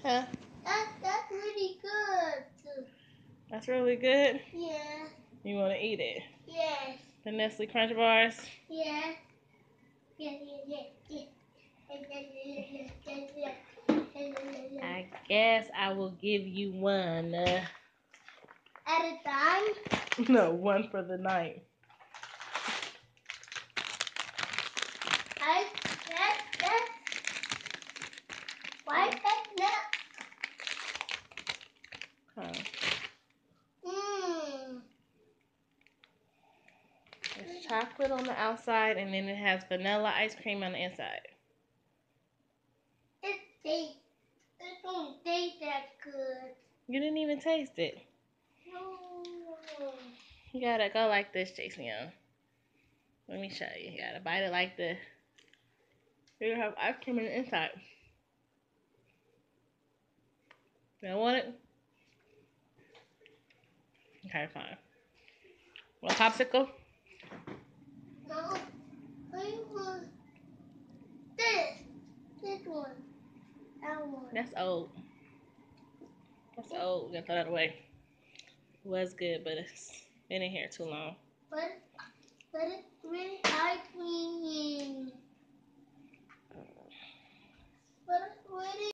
Huh? That's really good. That's really good? Yeah. You want to eat it? Yes. The Nestle Crunch Bars? Yeah. I guess I will give you one. At a time? No, one for the night. Why is that not? Huh. It's chocolate on the outside, and then it has vanilla ice cream on the inside. It don't taste that good. You didn't even taste it. No. You gotta go like this, Jason Young. Let me show you. You gotta bite it like this. You have ice cream on the inside. You don't want it? Okay, fine. Want a popsicle? No. I want this. This one. That one. That's old. That's old. We're gonna throw that away. It was good, but it's been in here too long. But it's really ice cream. But it's really